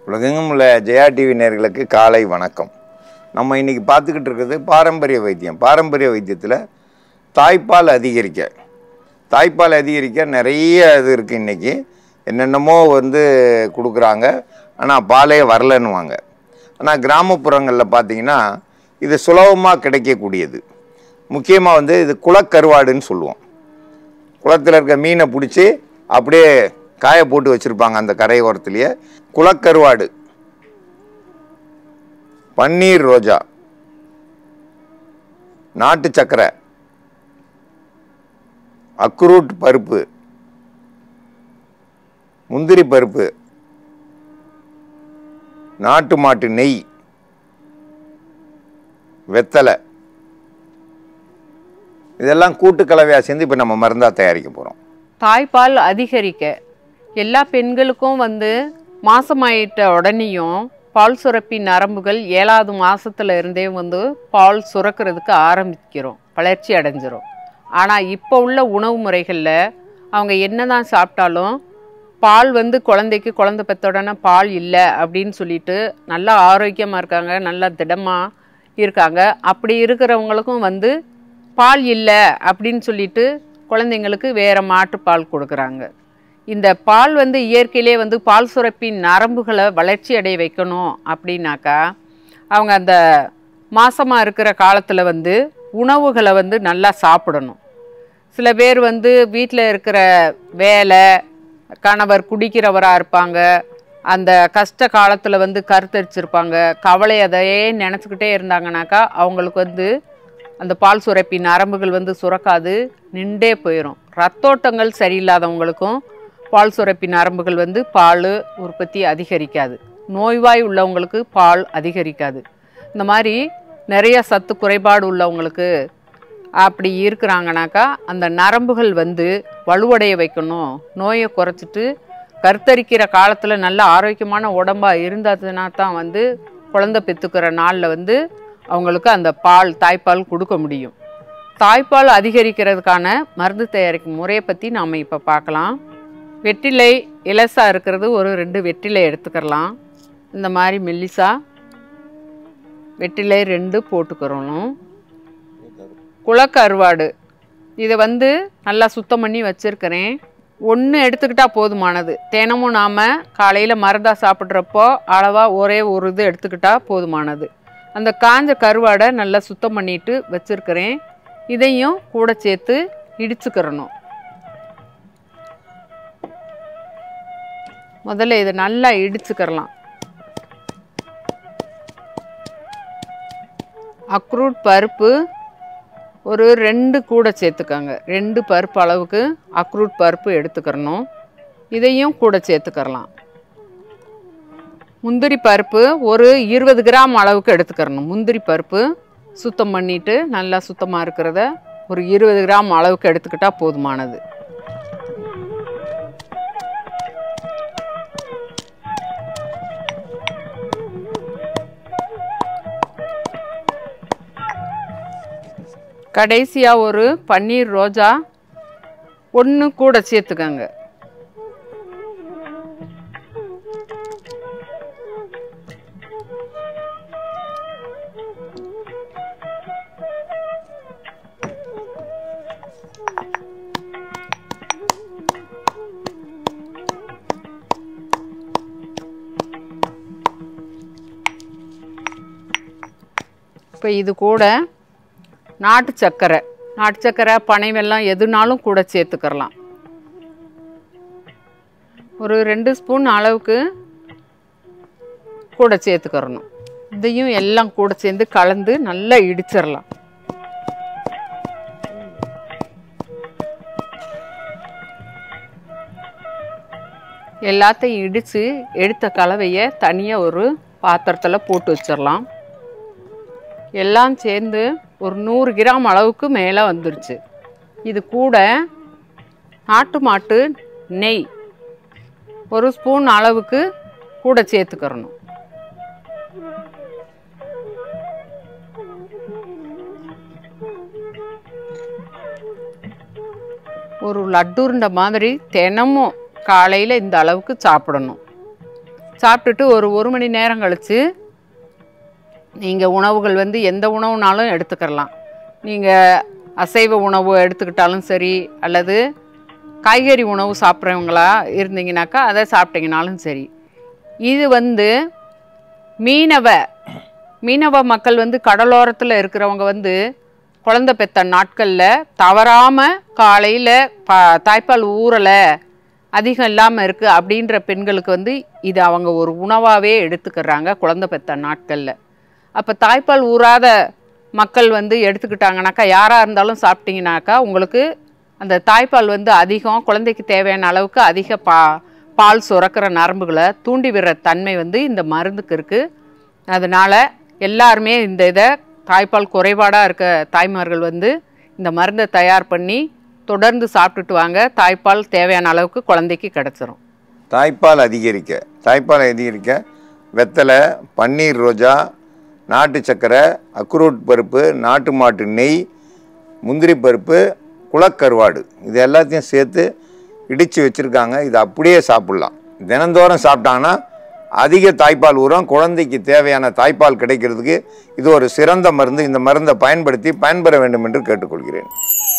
உலகெங்கும் உள்ள ஜெயா டிவி நேயர்களுக்கு காலை வணக்கம். நம்ம இன்றைக்கி பார்த்துக்கிட்டு இருக்கிறது பாரம்பரிய வைத்தியம். பாரம்பரிய வைத்தியத்தில் தாய்ப்பால் அதிகரிக்க நிறைய இது இருக்குது. இன்றைக்கி என்னென்னமோ கொடுக்குறாங்க, ஆனால் பாலே வரலன்னுவாங்க. ஆனால் கிராமப்புறங்களில் பார்த்திங்கன்னா இது சுலபமாக கிடைக்கக்கூடியது. முக்கியமாக இது குளக்கருவாடுன்னு சொல்லுவோம். குளத்தில் இருக்க மீனை பிடிச்சி அப்படியே காய போட்டு வச்சுருப்பாங்க அந்த கரை ஓரத்துலேயே. குளக்கருவாடு, பன்னீர் ரோஜா, நாட்டு சக்கரை, அக்ரூட் பருப்பு, முந்திரி பருப்பு, நாட்டு மாட்டு நெய், வெத்தலை, இதெல்லாம் கூட்டு கலவையாக சேர்ந்து இப்போ நம்ம மருந்தாக தயாரிக்க போகிறோம். தாய்ப்பால் அதிகரிக்க எல்லா பெண்களுக்கும் மாசமாயிட்ட உடனேயும் பால் சுரப்பி நரம்புகள் 7வது மாசத்துல இருந்தே பால் சுரக்கிறதுக்கு ஆரம்பிக்கிறோம், வளர்ச்சி அடைஞ்சிரும். ஆனால் இப்போ உள்ள உணவு முறைகளில் அவங்க என்னதான் சாப்பிட்டாலும் பால் குழந்தைக்கு குழந்தை பெற்ற உடனே பால் இல்லை அப்படின்னு சொல்லிட்டு நல்லா ஆரோக்கியமாக இருக்காங்க, நல்லா திடமாக இருக்காங்க. அப்படி இருக்கிறவங்களுக்கும் பால் இல்லை அப்படின்னு சொல்லிட்டு குழந்தைங்களுக்கு வேறு மாட்டுப்பால் கொடுக்குறாங்க. இந்த பால் இயற்கையிலே பால் சுரப்பின் நரம்புகளை வளர்ச்சி அடைய வைக்கணும் அப்படின்னாக்கா அவங்க அந்த மாசமாக இருக்கிற காலத்தில் உணவுகளை நல்லா சாப்பிடணும். சில பேர் வீட்டில் இருக்கிற வேலை, கணவர் குடிக்கிறவராக இருப்பாங்க, அந்த கஷ்ட காலத்தில் கருத்தரிச்சிருப்பாங்க, கவலை அதையே நினச்சிக்கிட்டே இருந்தாங்கனாக்கா அவங்களுக்கு அந்த பால் சுரப்பி நரம்புகள் சுரக்காது, நின்றே போயிடும். ரத்தோட்டங்கள் சரியில்லாதவங்களுக்கும் பால் சுரப்பி நரம்புகள் பால் உற்பத்தி அதிகரிக்காது. நோய்வாய் உள்ளவங்களுக்கு பால் அதிகரிக்காது. இந்த மாதிரி நிறைய சத்து குறைபாடு உள்ளவங்களுக்கு அப்படி இருக்கிறாங்கனாக்கா அந்த நரம்புகள் வலுவடைய வைக்கணும், நோயை குறைச்சிட்டு கருத்தரிக்கிற காலத்தில் நல்ல ஆரோக்கியமான உடம்பாக இருந்ததுன்னா தான் குழந்தை பெற்றுக்கிற நாளில் அவங்களுக்கு அந்த தாய்ப்பால் கொடுக்க முடியும். தாய்ப்பால் அதிகரிக்கிறதுக்கான மருந்து தயாரிக்கும் முறையை பற்றி நாம் இப்போ பார்க்கலாம். வெற்றிலை இலசா இருக்கிறது ஒரு 2 வெற்றிலை எடுத்துக்கிறலாம். இந்த மாதிரி மெல்லிசா வெற்றிலை 2 போட்டுக்கிறணும். குளக்கருவாடு இதை நல்லா சுத்தம் பண்ணி வச்சுருக்கிறேன். 1 எடுத்துக்கிட்டால் போதுமானது. தினமும் நாம் காலையில் மருந்தாக சாப்பிட்றப்போ அளவாக ஒரே ஒரு இது எடுத்துக்கிட்டால் போதுமானது. அந்த காஞ்ச கருவாடை நல்லா சுத்தம் பண்ணிட்டு வச்சுருக்கிறேன். இதையும் கூட சேர்த்து இடிச்சுக்கிறணும். முதல்ல இதை நல்லா இடிச்சுக்கிறலாம். அக்ரூட் பருப்பு ஒரு 2 கூட சேர்த்துக்கோங்க. 2 பருப்பு அளவுக்கு அக்ரூட் பருப்பு எடுத்துக்கிறணும். இதையும் கூட சேர்த்துக்கிறலாம். முந்திரி பருப்பு ஒரு 20 கிராம் அளவுக்கு எடுத்துக்கிறணும். முந்திரி பருப்பு சுத்தம் பண்ணிவிட்டு நல்லா சுத்தமாக இருக்கிறத ஒரு 20 கிராம் அளவுக்கு எடுத்துக்கிட்டால் போதுமானது. கடைசியாக ஒரு பன்னீர் ரோஜா 1 கூட சேர்த்துக்கங்க. இப்போ இது கூட நாட்டு சக்கரை பனை வெல்லம் எதுனாலும் கூட சேர்த்துக்கிறலாம். ஒரு 2 ஸ்பூன் அளவுக்கு கூட சேர்த்துக்கிறணும். இதையும் எல்லாம் கூட சேர்ந்து கலந்து நல்லா இடிச்சிடலாம். எல்லாத்தையும் இடித்து எடுத்த கலவையை தனியாக ஒரு பாத்திரத்தில் போட்டு வச்சிடலாம். எல்லாம் சேர்ந்து ஒரு 100 கிராம் அளவுக்கு மேலே வந்துருச்சு. இது கூட நாட்டு மாட்டு நெய் 1 ஸ்பூன் அளவுக்கு கூட சேர்த்துக்கிறணும். ஒரு லட்டுருண்ட மாதிரி தினமும் காலையில் இந்த அளவுக்கு சாப்பிடணும். சாப்பிட்டுட்டு ஒரு மணி நேரம் கழித்து நீங்கள் உணவுகள் வந்து எந்த உணவுனாலும் எடுத்துக்கலாம். நீங்கள் அசைவ உணவு எடுத்துக்கிட்டாலும் சரி, அல்லது காய்கறி உணவு சாப்பிட்றவங்களா இருந்தீங்கனாக்கா அதை சாப்பிட்டீங்கனாலும் சரி. இது வந்து மீனவ மக்கள் வந்து கடலோரத்தில் இருக்கிறவங்க வந்து குழந்தை பெற்ற நாட்களில் தவறாமல் காலையில் தாய்ப்பால் ஊறலை, அதிகம் இல்லாமல் இருக்குது அப்படின்ற பெண்களுக்கு வந்து இது அவங்க ஒரு உணவாகவே எடுத்துக்கிறாங்க குழந்தை பெற்ற நாட்களில். அப்போ தாய்ப்பால் ஊறாத மக்கள் வந்து எடுத்துக்கிட்டாங்கனாக்கா, யாராக இருந்தாலும் சாப்பிட்டீங்கனாக்கா உங்களுக்கு அந்த தாய்ப்பால் வந்து அதிகம், குழந்தைக்கு தேவையான அளவுக்கு அதிக பால் சுரக்கிற நரம்புகளை தூண்டி விடுற தன்மை வந்து இந்த மருந்துக்கு இருக்குது. அதனால் எல்லாருமே இந்த இதை தாய்ப்பால் குறைபாடாக இருக்க தாய்மார்கள் வந்து இந்த மருந்தை தயார் பண்ணி தொடர்ந்து சாப்பிட்டுட்டு வாங்க. தாய்ப்பால் தேவையான அளவுக்கு குழந்தைக்கு கிடச்சிரும். தாய்ப்பால் அதிகரிக்க வெத்தலை, பன்னீர் ரோஜா, நாட்டு சக்கரை, அக்ரூட் பருப்பு, நாட்டு மாட்டு நெய், முந்திரி பருப்பு, குளக்கருவாடு இது எல்லாத்தையும் சேர்த்து இடித்து வச்சுருக்காங்க. இது அப்படியே சாப்பிட்லாம். தினந்தோறும் சாப்பிட்டாங்கன்னா அதிக தாய்ப்பால் ஊறும். குழந்தைக்கு தேவையான தாய்ப்பால் கிடைக்கிறதுக்கு இது ஒரு சிறந்த மருந்து. இந்த மருந்தை பயன்படுத்தி பயன்பெற வேண்டும் என்று கேட்டுக்கொள்கிறேன்.